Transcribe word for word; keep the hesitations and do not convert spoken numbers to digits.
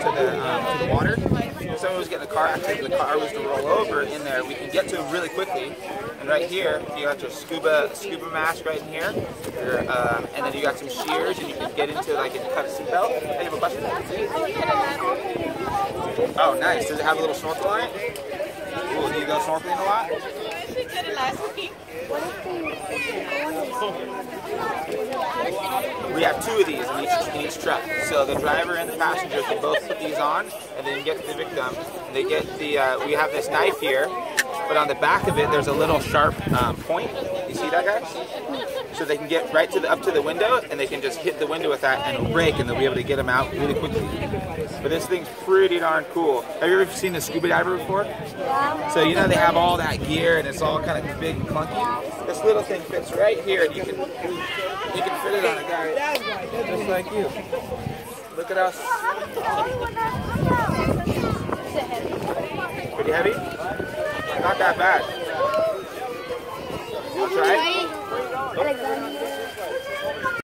to the um, to the water. If someone was getting a car accident, the car was to roll over in there, we can get to them really quickly. And right here, you got your scuba scuba mask right in here, your, um, and then you got some shears, and you can get into like and cut a seatbelt. Hey, you have a question? Oh, nice. Does it have a little snorkel on it? Cool. Do you go snorkeling a lot? We have two of these in each, in each truck. So the driver and the passenger can both put these on, and then you get the victim. They get the. Uh, we have this knife here, but on the back of it, there's a little sharp um, point. You see that, guys? So they can get right to the up to the window, and they can just hit the window with that, and it'll break, and they'll be able to get them out really quickly. But this thing's pretty darn cool. Have you ever seen a scuba diver before? Yeah. So you know they have all that gear, and it's all kind of big and clunky. This little thing fits right here, and you can you can fit it on a guy just like you. Look at us. Pretty heavy? Not that bad.